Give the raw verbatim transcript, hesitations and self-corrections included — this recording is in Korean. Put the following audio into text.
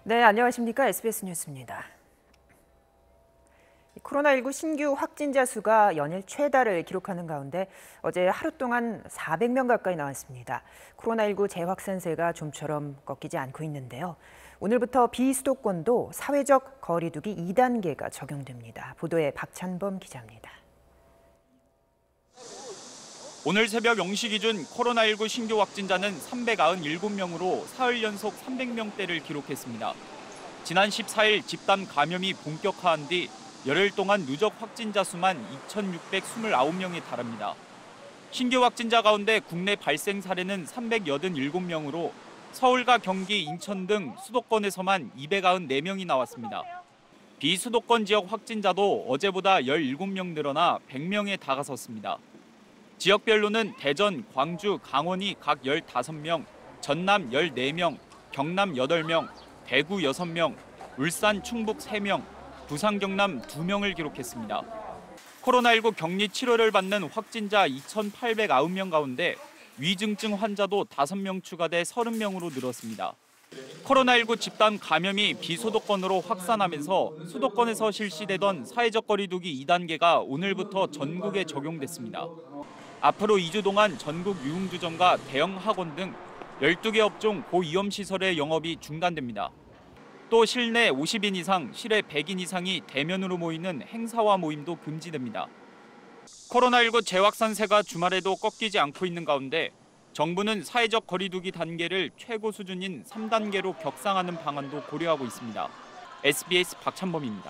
네, 안녕하십니까. 에스비에스 뉴스입니다. 코로나십구 신규 확진자 수가 연일 최다를 기록하는 가운데 어제 하루 동안 사백 명 가까이 나왔습니다. 코로나십구 재확산세가 좀처럼 꺾이지 않고 있는데요. 오늘부터 비수도권도 사회적 거리 두기 이 단계가 적용됩니다. 보도에 박찬범 기자입니다. 오늘 새벽 영 시 기준 코로나십구 신규 확진자는 삼백구십칠 명으로 사흘 연속 삼백 명대를 기록했습니다. 지난 십사 일 집단 감염이 본격화한 뒤 열흘 동안 누적 확진자 수만 이천육백이십구 명에 달합니다. 신규 확진자 가운데 국내 발생 사례는 삼백팔십칠 명으로 서울과 경기, 인천 등 수도권에서만 이백구십사 명이 나왔습니다. 비수도권 지역 확진자도 어제보다 십칠 명 늘어나 백 명에 다가섰습니다. 지역별로는 대전, 광주, 강원이 각 십오 명, 전남 십사 명, 경남 여덟 명, 대구 여섯 명, 울산, 충북 세 명, 부산, 경남 두 명을 기록했습니다. 코로나십구 격리 치료를 받는 확진자 이천팔백구 명 가운데 위중증 환자도 다섯 명 추가돼 삼십 명으로 늘었습니다. 코로나십구 집단 감염이 비수도권으로 확산하면서 수도권에서 실시되던 사회적 거리 두기 이 단계가 오늘부터 전국에 적용됐습니다. 앞으로 이 주 동안 전국 유흥주점과 대형 학원 등 열두 개 업종 고위험시설의 영업이 중단됩니다. 또 실내 오십 인 이상, 실외 백 인 이상이 대면으로 모이는 행사와 모임도 금지됩니다. 코로나십구 재확산세가 주말에도 꺾이지 않고 있는 가운데 정부는 사회적 거리 두기 단계를 최고 수준인 삼 단계로 격상하는 방안도 고려하고 있습니다. 에스비에스 박찬범입니다.